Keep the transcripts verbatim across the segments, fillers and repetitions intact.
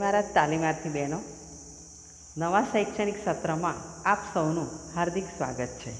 મારા તાલીમાર્થી બહેનો, નવા શૈક્ષણિક સત્રમાં આપ સૌનું હાર્દિક સ્વાગત છે।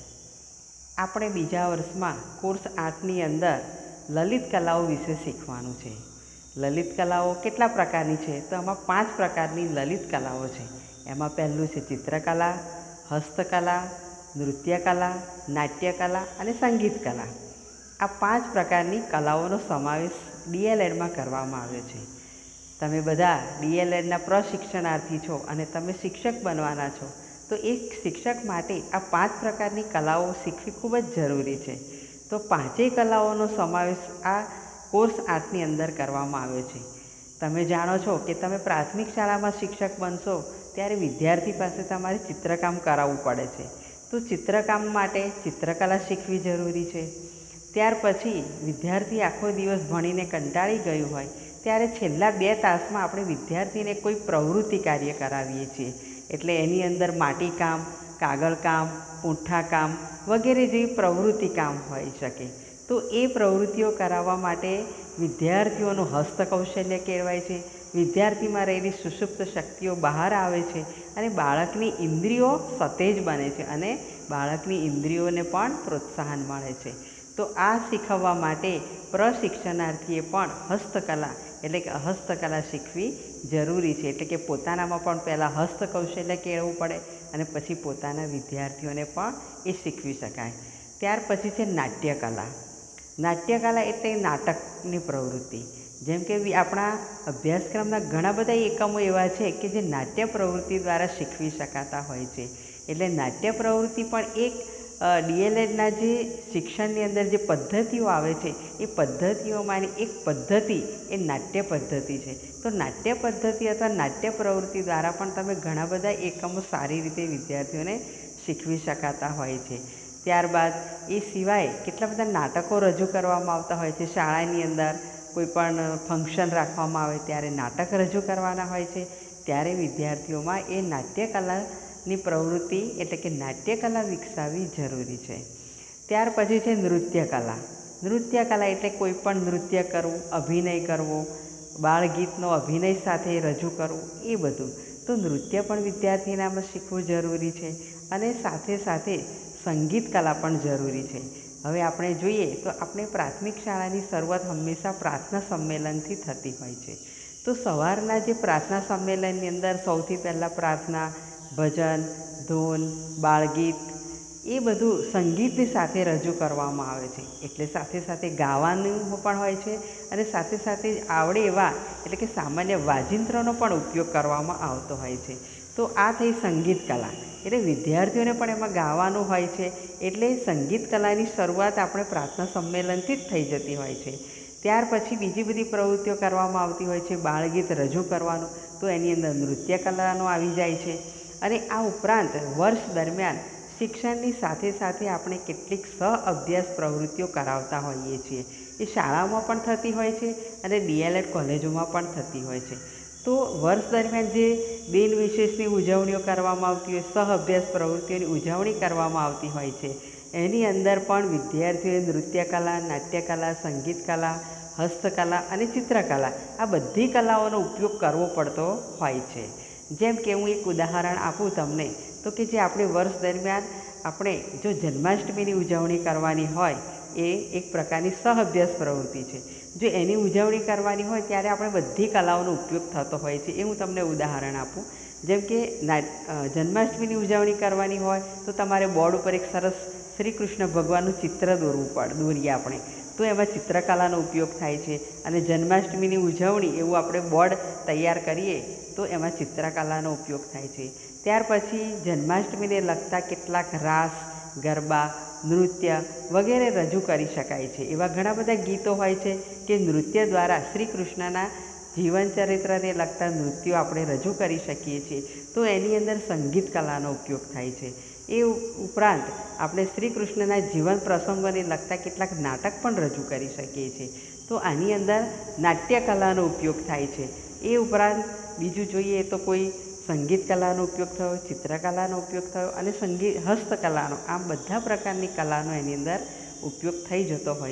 આપણે બીજા વર્ષમાં કોર્સ આઠની અંદર લલિત કલાઓ વિશે શીખવાનું છે। લલિત કલાઓ કેટલા પ્રકારની છે? તો આમાં પાંચ પ્રકારની લલિત કલાઓ છે। એમાં પહેલું છે ચિત્રકલા, હસ્તકલા, નૃત્યકલા, નાટ્યકલા અને સંગીત કલા। આ પાંચ પ્રકારની કલાઓનો સમાવેશ ડી એલ એડમાં કરવામાં આવ્યો છે। તમે બધા ડી એલ એડના પ્રશિક્ષણાર્થી છો અને તમે શિક્ષક બનવાના છો, તો એક શિક્ષક માટે આ પાંચ પ્રકારની કલાઓ શીખવી ખૂબ જ જરૂરી છે। તો પાંચેય કલાઓનો સમાવેશ આ કોર્સ આઠની અંદર કરવામાં આવ્યો છે। તમે જાણો છો કે તમે પ્રાથમિક શાળામાં શિક્ષક બનશો ત્યારે વિદ્યાર્થી પાસે તમારે ચિત્રકામ કરાવવું પડે છે। તો ચિત્રકામ માટે ચિત્રકલા શીખવી જરૂરી છે। ત્યાર પછી વિદ્યાર્થી આખો દિવસ ભણીને કંટાળી ગયું હોય ત્યારે છેલ્લા બે તાસમાં આપણે વિદ્યાર્થીને કોઈ પ્રવૃત્તિ કાર્ય કરાવીએ છીએ। એટલે એની અંદર માટીકામ, કાગળકામ, પૂંઠાકામ વગેરે જેવી પ્રવૃત્તિ કામ હોઈ શકે। તો એ પ્રવૃત્તિઓ કરાવવા માટે વિદ્યાર્થીઓનું હસ્તકૌશલ્ય કેળવાય છે, વિદ્યાર્થીમાં રહેલી સુષુપ્ત શક્તિઓ બહાર આવે છે અને બાળકની ઇન્દ્રિયો સતેજ બને છે અને બાળકની ઇન્દ્રિયોને પણ પ્રોત્સાહન મળે છે। તો આ શીખવવા માટે પ્રશિક્ષણાર્થીએ પણ હસ્તકલા એટલે કે હસ્તકલા શીખવી જરૂરી છે। એટલે કે પોતાનામાં પણ પહેલાં હસ્તકૌશલ્ય કેળવવું પડે અને પછી પોતાના વિદ્યાર્થીઓને પણ એ શીખવી શકાય। ત્યાર પછી છે નાટ્યકલા। નાટ્યકલા એટલે નાટકની પ્રવૃત્તિ। જેમ કે આપણા અભ્યાસક્રમના ઘણા બધા એકમો એવા છે કે જે નાટ્ય પ્રવૃત્તિ દ્વારા શીખવી શકાતા હોય છે। એટલે નાટ્ય પ્રવૃત્તિ પણ એક ડી એલ એડના જે શિક્ષણની અંદર જે પદ્ધતિઓ આવે છે એ પદ્ધતિઓમાંની એક પદ્ધતિ એ નાટ્ય પદ્ધતિ છે। તો નાટ્ય પદ્ધતિ અથવા નાટ્ય પ્રવૃત્તિ દ્વારા પણ તમે ઘણા બધા એકમો સારી રીતે વિદ્યાર્થીઓને શીખવી શકાતા હોય છે। ત્યારબાદ એ સિવાય કેટલા બધા નાટકો રજૂ કરવામાં આવતા હોય છે। શાળાની અંદર કોઈ પણ ફંક્શન રાખવામાં આવે ત્યારે નાટક રજૂ કરવાના હોય છે, ત્યારે વિદ્યાર્થીઓમાં એ નાટ્યકલાની પ્રવૃત્તિ એટલે કે નાટ્યકલા વિકસાવવી જરૂરી છે। ત્યાર પછી છે નૃત્યકલા। નૃત્યકલા એટલે કોઈ પણ નૃત્ય કરવું, અભિનય કરવો, બાળગીતનો અભિનય સાથે રજૂ કરવું, એ બધું। તો નૃત્ય પણ વિદ્યાર્થીનામાં શીખવું જરૂરી છે અને સાથે સાથે સંગીત કલા પણ જરૂરી છે। હવે આપણે જોઈએ તો આપણે પ્રાથમિક શાળાની શરૂઆત હંમેશા પ્રાર્થના સંમેલનથી થતી હોય છે। તો સવારના જે પ્રાર્થના સંમેલનની અંદર સૌથી પહેલાં પ્રાર્થના, ભજન, ધૂન, બાળગીત એ બધું સંગીતની સાથે રજૂ કરવામાં આવે છે। એટલે સાથે સાથે ગાવાનું પણ હોય છે અને સાથે સાથે આવડે એવા એટલે કે સામાન્ય વાજિંત્રનો પણ ઉપયોગ કરવામાં આવતો હોય છે। તો આ થઈ સંગીત કલા। એટલે વિદ્યાર્થીઓને પણ એમાં ગાવાનું હોય છે, એટલે સંગીત કલાની શરૂઆત આપણે પ્રાર્થના સંમેલનથી જ થઈ જતી હોય છે। ત્યાર પછી બીજી બધી પ્રવૃત્તિઓ કરવામાં આવતી હોય છે। બાળગીત રજૂ કરવાનું, તો એની અંદર નૃત્ય કલાનો આવી જાય છે। અને આ ઉપરાંત વર્ષ દરમિયાન શિક્ષણની સાથે સાથે આપણે કેટલીક સહ અભ્યાસ પ્રવૃત્તિઓ કરાવતા હોઈએ છીએ। એ શાળાઓમાં પણ થતી હોય છે અને ડી એલ એડ કોલેજોમાં પણ થતી હોય છે। તો વર્ષ દરમિયાન જે દિન વિશેષની ઉજવણીઓ કરવામાં આવતી હોય, સહ અભ્યાસ પ્રવૃત્તિઓની ઉજવણી કરવામાં આવતી હોય છે, એની અંદર પણ વિદ્યાર્થીઓએ નૃત્યકલા, નાટ્યકલા, સંગીત કલા, હસ્તકલા અને ચિત્રકલા આ બધી કલાઓનો ઉપયોગ કરવો પડતો હોય છે। જેમ કે હું એક ઉદાહરણ આપું તમને, તો કે જે આપણે વર્ષ દરમિયાન આપણે જો જન્માષ્ટમીની ઉજવણી કરવાની હોય, એ એક પ્રકારની સહ અભ્યાસ પ્રવૃત્તિ છે। જો એની ઉજવણી કરવાની હોય ત્યારે આપણે બધી કલાઓનો ઉપયોગ થતો હોય છે। એ હું તમને ઉદાહરણ આપું। જેમ કે જન્માષ્ટમીની ઉજવણી કરવાની હોય તો તમારે બોર્ડ ઉપર એક સરસ શ્રી કૃષ્ણ ભગવાનનું ચિત્ર દોરવું પડે દોરીએ આપણે, તો એમાં ચિત્રકલાનો ઉપયોગ થાય છે। અને જન્માષ્ટમીની ઉજવણી એવું આપણે બોર્ડ તૈયાર કરીએ તો એમાં ચિત્રકલાનો ઉપયોગ થાય છે। ત્યાર પછી જન્માષ્ટમીને લગતા કેટલાક રાસ, ગરબા, નૃત્ય વગેરે રજૂ કરી શકાય છે। એવા ઘણા બધા ગીતો હોય છે કે નૃત્ય દ્વારા શ્રી કૃષ્ણના જીવન ચરિત્રને લગતા નૃત્યો આપણે રજૂ કરી શકીએ છીએ। તો એની અંદર સંગીત કલાનો ઉપયોગ થાય છે। એ ઉપરાંત આપણે શ્રી કૃષ્ણના જીવન પ્રસંગોને લગતા કેટલાક નાટક પણ રજૂ કરી શકીએ છીએ। તો આની અંદર નાટ્યકલાનો ઉપયોગ થાય છે। એ ઉપરાંત બીજું જોઈએ તો કોઈ સંગીત કલાનો ઉપયોગ થયો, ચિત્રકલાનો ઉપયોગ થયો અને સંગીત હસ્તકલાનો, આમ બધા પ્રકારની કલાનો એની અંદર ઉપયોગ થઈ જતો હોય છે।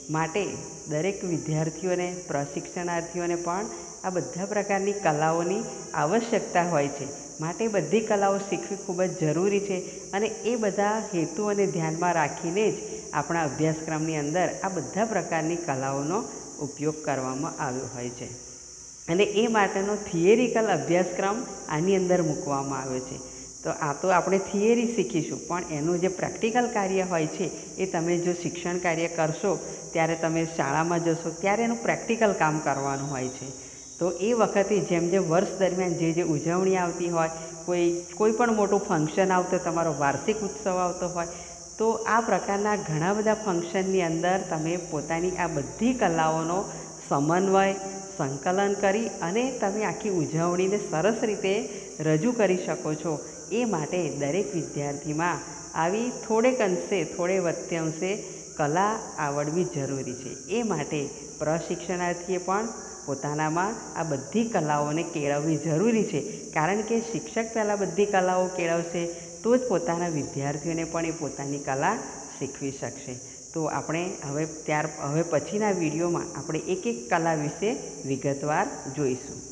માટે દરેક વિદ્યાર્થીઓને પ્રશિક્ષણાર્થીઓને પણ આ બધા પ્રકારની કલાઓની આવશ્યકતા હોય છે, માટે બધી કલાઓ શીખવી ખૂબ જ જરૂરી છે અને એ બધા હેતુઓને ધ્યાનમાં રાખીને જ આપણા અભ્યાસક્રમની અંદર આ બધા પ્રકારની કલાઓનો ઉપયોગ કરવામાં આવ્યો હોય છે અને એ માટેનો થિયરિકલ અભ્યાસક્રમ આની અંદર મૂકવામાં આવ્યો છે. તો આ તો આપણે થિયરી શીખીશું, પણ એનું જે પ્રેક્ટિકલ કાર્ય હોય છે એ તમે જો શિક્ષણ કાર્ય કરશો ત્યારે તમે શાળામાં જશો ત્યારે એનું પ્રેક્ટિકલ કામ કરવાનું હોય છે. તો એ વખતે જેમ જેમ વર્ષ દરમિયાન જે જે ઉજવણી આવતી હોય, કોઈ કોઈ પણ મોટું ફંક્શન આવતું, તમારો વાર્ષિક ઉત્સવ આવતો હોય, તો આ પ્રકારના ઘણા બધા ફંક્શનની અંદર તમે પોતાની આ બધી કલાઓનો સમન્વય સંકલન કરી અને તમે આખી ઉજવણીને સરસ રીતે રજૂ કરી શકો છો. એ માટે દરેક વિદ્યાર્થીમાં આવી થોડેક અંશે થોડે વત્તે અંશે કલા આવડવી જરૂરી છે. એ માટે પ્રશિક્ષણાર્થીએ પણ પોતાનામાં આ બધી કલાઓને કેળવવી જરૂરી છે, કારણ કે શિક્ષક પહેલાં બધી કલાઓ કેળવશે તો જ પોતાના વિદ્યાર્થીઓને પણ એ પોતાની કલા શીખવી શકશે. તો આપણે હવે ત્યાર હવે પછીના વિડીયોમાં આપણે એક એક કલા વિશે વિગતવાર જોઈશું.